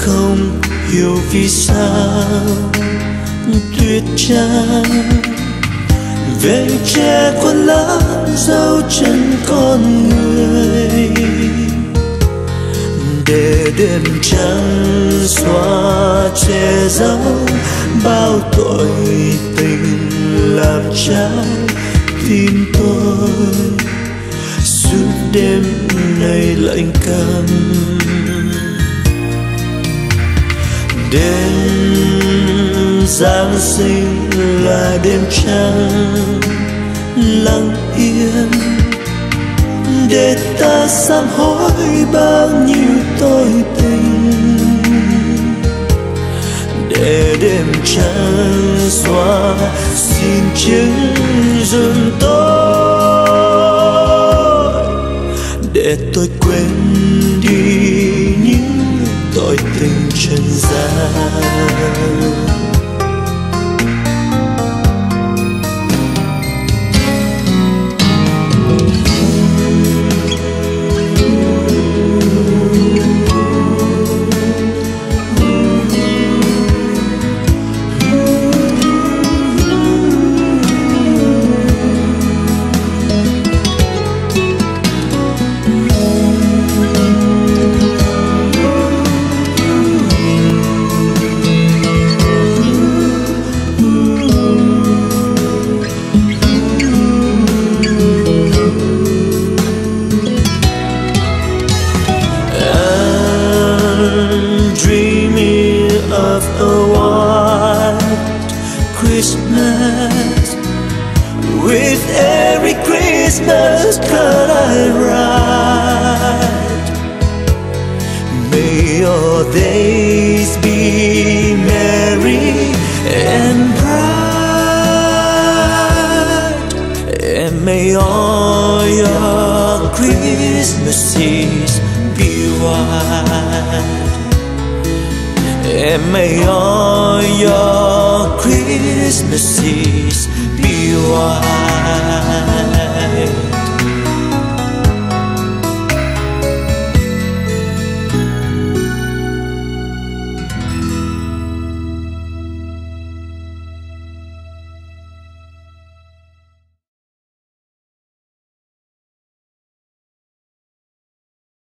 không hiểu vì sao tuyết trắng về che khuất lấp dấu chân con người, để đêm trắng xóa che giấu bao tội tình làm trái tim tôi. Suốt đêm nay lạnh câm, đêm Giáng sinh là đêm trắng lặng yên, để ta sám hối bao nhiêu tội tình, để đêm trắng xóa xin chứng giùm tôi, để tôi quên đi những tội tình trần gian. Christmas, with every Christmas card I write, may your days be merry and bright, and may all your Christmases be white, and may all your Christmases be white.